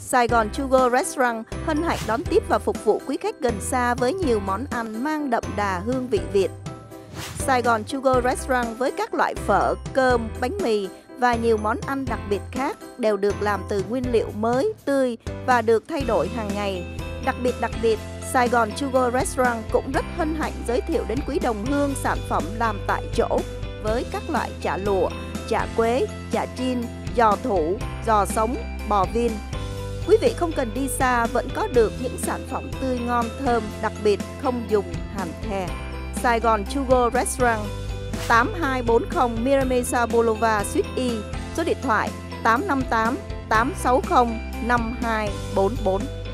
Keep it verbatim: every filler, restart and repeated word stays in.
Sài Gòn To Go Restaurant hân hạnh đón tiếp và phục vụ quý khách gần xa với nhiều món ăn mang đậm đà hương vị Việt. Sài Gòn To Go Restaurant với các loại phở, cơm, bánh mì và nhiều món ăn đặc biệt khác đều được làm từ nguyên liệu mới, tươi và được thay đổi hàng ngày. Đặc biệt đặc biệt, Sài Gòn To Go Restaurant cũng rất hân hạnh giới thiệu đến quý đồng hương sản phẩm làm tại chỗ với các loại chả lụa, chả quế, chả chiên, giò thủ, giò sống, bò viên. Quý vị không cần đi xa vẫn có được những sản phẩm tươi ngon thơm, đặc biệt không dùng hàn the. Sài Gòn To Go Restaurant, tám hai bốn không Miramesa Boulevard Suite Y, số điện thoại tám năm tám tám sáu không năm hai bốn bốn.